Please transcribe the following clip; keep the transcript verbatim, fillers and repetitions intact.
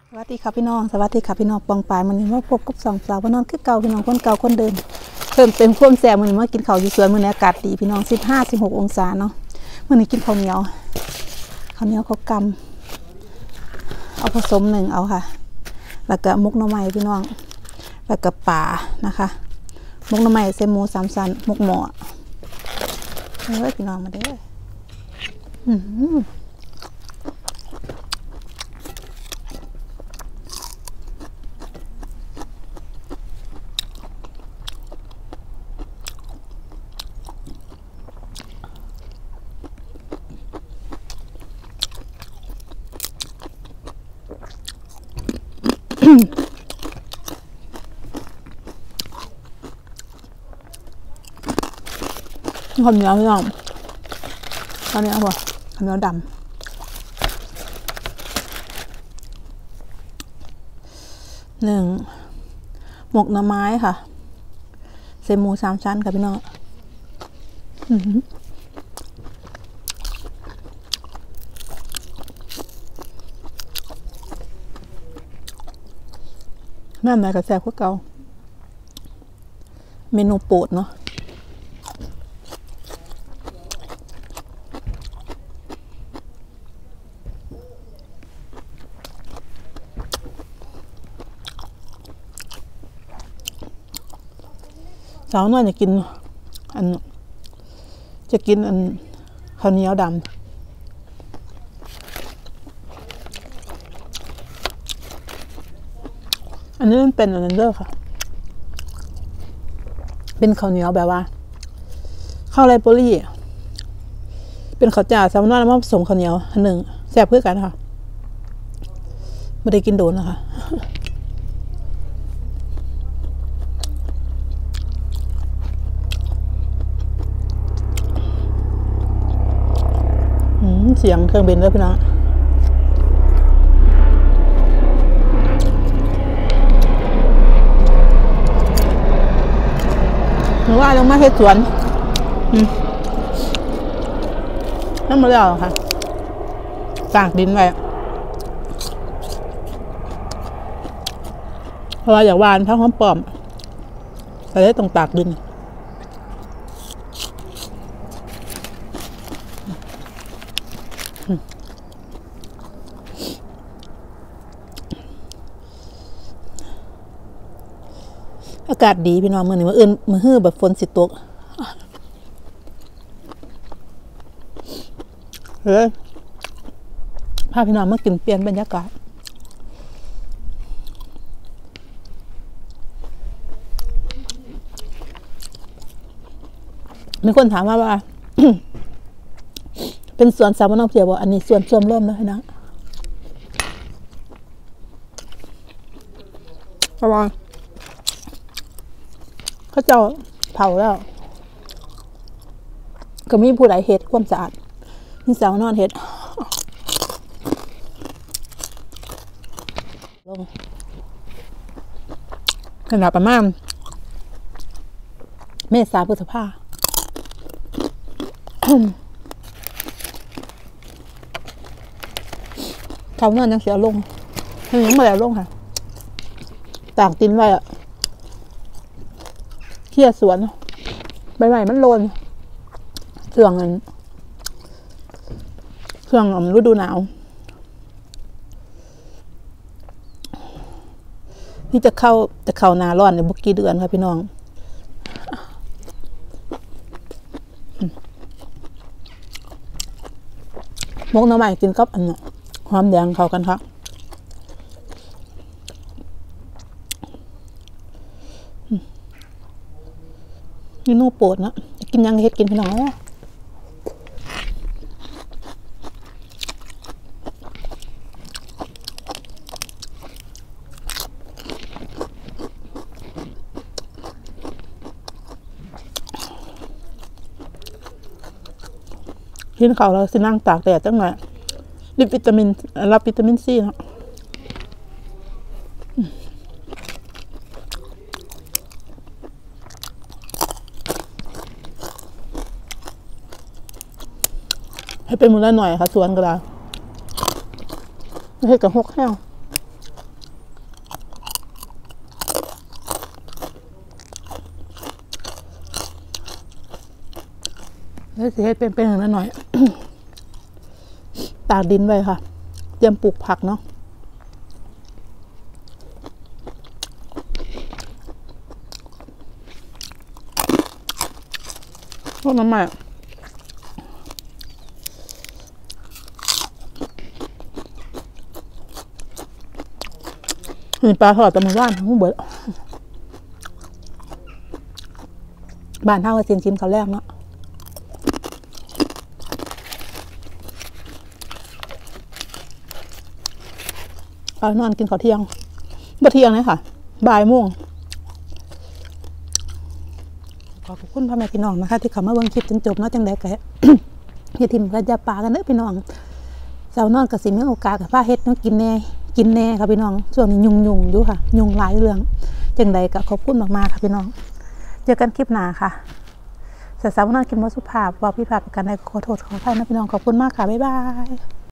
สวัสดีค่ะพี่น้องสวัสดีค่ะพี่น้องปองปายมันนี่มาพบกับสองสาวพี่น้องคือเก่าพี่น้องคนเก่าคนเดิมเพิ่มเต็มความแซ่บมันนี่มากินข้าวอยู่สวนมันอากาศดีพี่น้องสิบห้าสิบหกองศาเนาะมันนี่กินข้าวเหนียวข้าวเหนียวข้าวกำเอาผสมหนึ่งเอาค่ะแล้วก็มุกหน่อไม้พี่น้องแล้วก็ป่านะคะมุกหน่อไม้ใส่หมูสามชั้นมุกหม้อเฮ้ยพี่น้องมาเด้ออืมข้าวเหนียวพี่น้องข้าวเหนียวป่ะข้าวเหนียวดำหนึ่งหมกหน่อไม้ค่ะใส่หมูสามชั้นค่ะพี่น้องแม่ไหนกับแซ่บพวกเก่าเมนูโปรดเนาะสาวน้อยจะกินอันจะกินอันข้าวเหนียวดำอันนี้มันเป็นอันนั้นเด้อค่ะเป็นข้าวเหนียวแบบว่าข้าวไรโปลี่เป็นข้าวจ่าสาวน้อยแล้วมาผสมข้าวเหนียวอันหนึ่งแซ่บเพื่อกันค่ะไม่ได้กินโดนนะคะเสียงเครื่องบินด้วยพี่น้องหนูว่าลงมาเฮ็ดสวนนั่นมาแล้วค่ะตากดินไว้เพราะว่าอยากวานทั้งหอมปลอมแต่ได้ต้องตากดินอากาศดีพี่น้องมือนี่มืออื่นมือฮื้อแบบฝนสิตกเฮ้ยพาพี่น้องมากินเปลี่ยนบรรยากาศมีคนถามว่าว่า เป็นสวนสาวน้องเพียบอกอันนี้สวนชมร่มนะพี่น้องระวังเขาเจ้าเผาแล้วก็มีผู้ใดเฮ็ดความสะอาดมีสาวนอนเฮ็ดลงขนาดประมาณเมษาพฤษภาเขานอนยังเสียลงยังไม่แล้วลงค่ะตากตินไว้อะเขี่ยสวนใบใหม่มันโลนเครื่องนั้นเครื่องฤดูหนาวนี่จะเข้าจะเข้าหน้าร้อนในบุกกี่เดือนค่ะพี่น้องมกหน่อไม้กินกับอันหอมแดงเข้ากันค่ะนี่นูโปรดนะกินยังเฮ็ดกินพี่น้องกินข้าวแล้วสินั่งตากแดดจังหน่อยรับวิตามินรับวิตามินซีนะให้เป็นมือละหน่อยค่ะสวนก็ได้ เฮ็ดกับหกแห้วฮ้ยสิให้เป็นๆหน่อยหน่อย ตากดินไว้ค่ะเตรียมปลูกผักเนาะพวกน้ำใหม่เห็นปลาทอดแต่มันร้านทั้งเบิดบ้านเท่ากับเซียนชิมเขาแรกเนาะไปนอนกินข้าวเที่ยงบ่เที่ยงเลยค่ะบ่ายโมงขอบคุณพ่อแม่พี่น้องนะคะที่เข้ามาเบิ่งคลิปจนจบเนาะจังได๋ก็ อย่าทิ่มกระยาปลากันเด้อพี่น้องเช้านอนก็สิมีโอกาสกับพาเฮ็ดเนาะกินแน่กินแน่ค่ะพี่น้องช่วงนี้ยุ่งๆอยู่ค่ะยุ่งหลายเรื่องจังได๋ก็ขอบคุณมากๆค่ะพี่น้องเจอกันคลิปหน้าค่ะสาวๆนอนกินบ่สุภาพว่าพี่พลาดประกันใดขอโทษขออภัยนะพี่น้องขอบคุณมากค่ะบ๊ายบาย